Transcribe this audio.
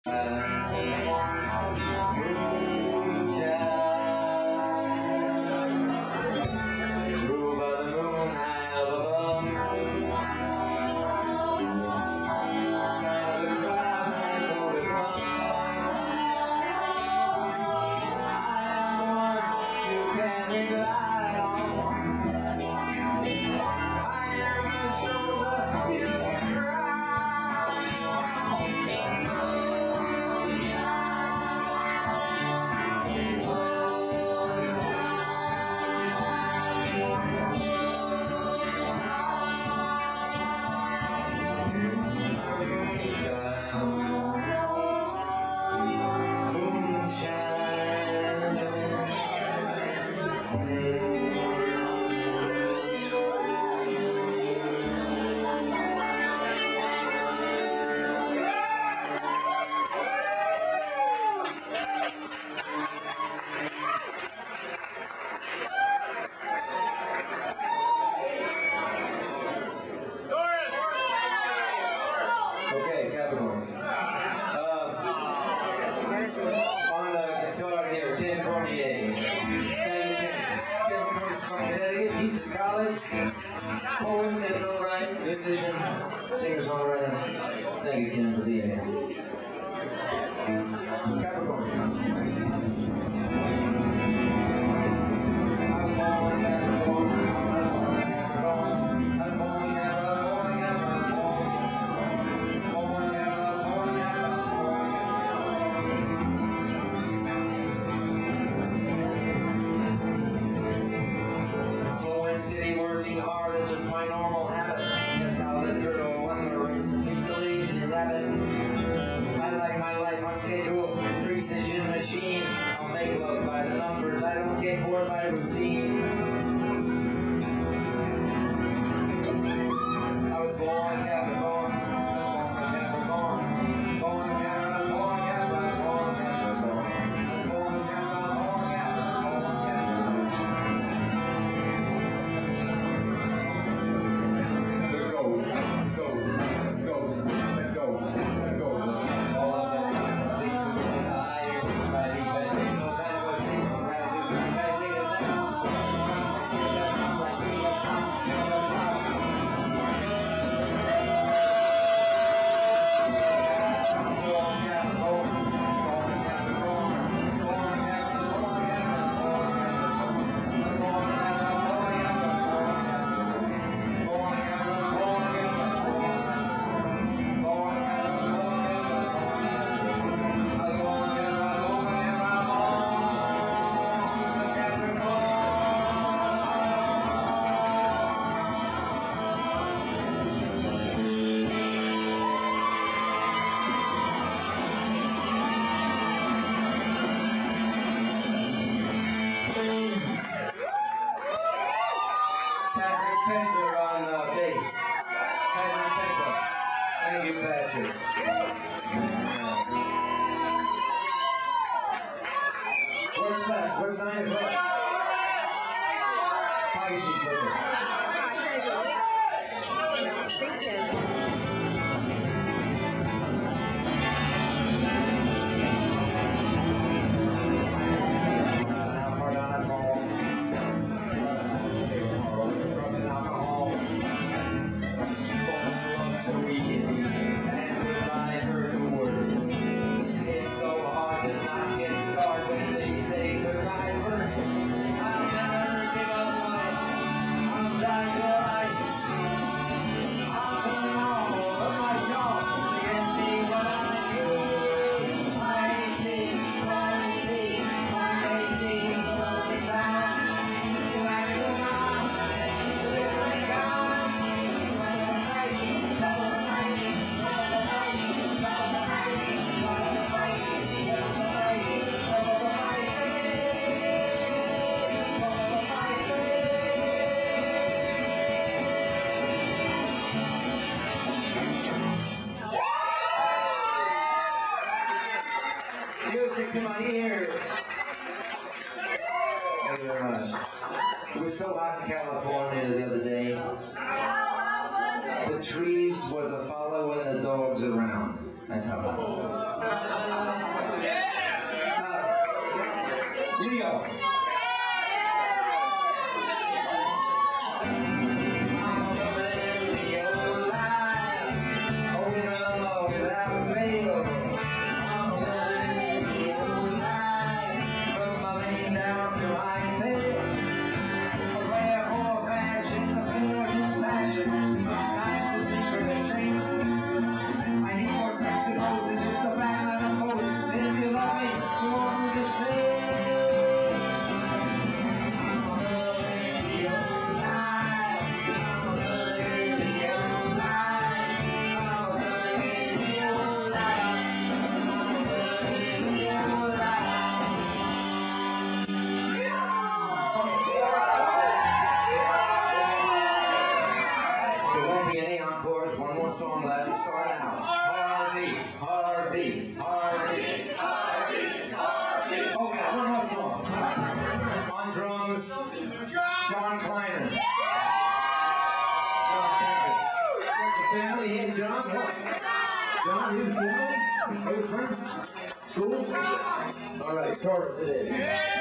Okay, Capricorn. On the guitar here, Ken Cormier. Ken's from Connecticut, teaches college. Poet, is all right, musician, singer-songwriter. Thank you, Ken, for being here. Capricorn. Steady working hard is just my normal habit. That's how the turtle won the race. Beat the lazy rabbit. I like my life on schedule. Precision machine. I'll make love by the numbers. I don't get bored by routine. I was born Capricorn. Patrick on bass. Patrick Pender. Thank you, Patrick. What's that? What sign is that? Pisces. So easy, and goodbyes hurt the worst. It's so hard to not get scarred when they say goodbye first. I'll never give up life. I'm trying to life. I'll put all of my jaw and be what I do. I see, lovely sound. You have to go on, live like God. Music to my ears. Thank you very much. It was so hot in California the other day. The trees was a follow and the dogs around. That's how hot. Leo. One more song left. Start out. Harvey, Harvey, Harvey, Harvey, Harvey. Okay, one more song. On drums, John Kleiner. Family here, John. John, you family? Are you friends? School? All right, Taurus it is.